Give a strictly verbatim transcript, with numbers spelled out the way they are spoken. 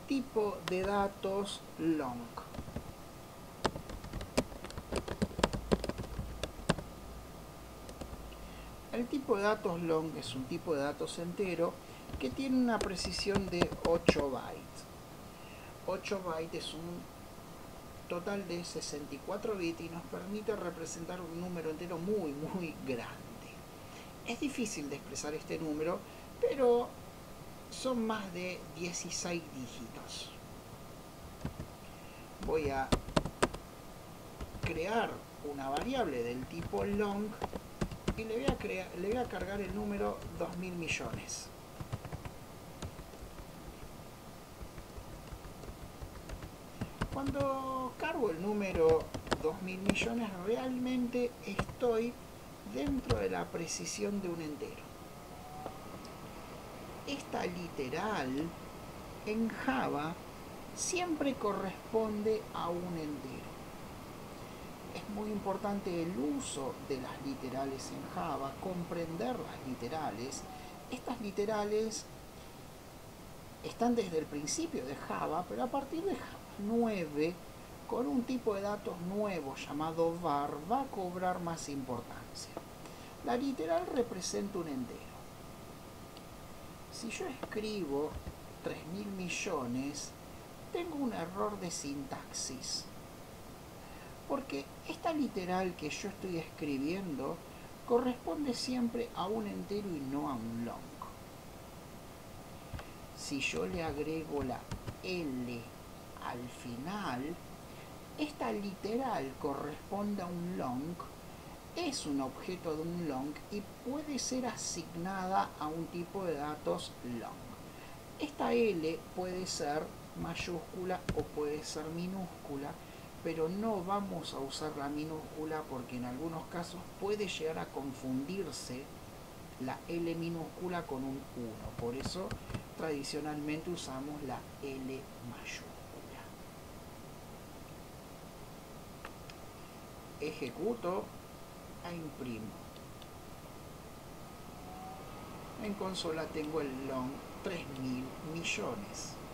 tipo de datos long. El tipo de datos long es un tipo de datos entero que tiene una precisión de ocho bytes. ocho bytes es un total de sesenta y cuatro bits y nos permite representar un número entero muy muy grande. Es difícil de expresar este número, pero son más de dieciséis dígitos. Voy a crear una variable del tipo long y le voy a, crear, le voy a cargar el número dos mil millones. Cuando cargo el número dos mil millones, realmente estoy dentro de la precisión de un entero. Esta literal en Java siempre corresponde a un entero. Es muy importante el uso de las literales en Java, comprender las literales. Estas literales están desde el principio de Java, pero a partir de Java nueve, con un tipo de datos nuevo llamado var, va a cobrar más importancia. La literal representa un entero. Si yo escribo tres mil millones, tengo un error de sintaxis, porque esta literal que yo estoy escribiendo corresponde siempre a un entero y no a un long. Si yo le agrego la L al final, esta literal corresponde a un long, es un objeto de un long y puede ser asignada a un tipo de datos long. Esta L puede ser mayúscula o puede ser minúscula, pero no vamos a usar la minúscula porque en algunos casos puede llegar a confundirse la L minúscula con un uno. Por eso tradicionalmente usamos la L mayúscula. Ejecuto e imprimo. En consola tengo el long tres mil millones.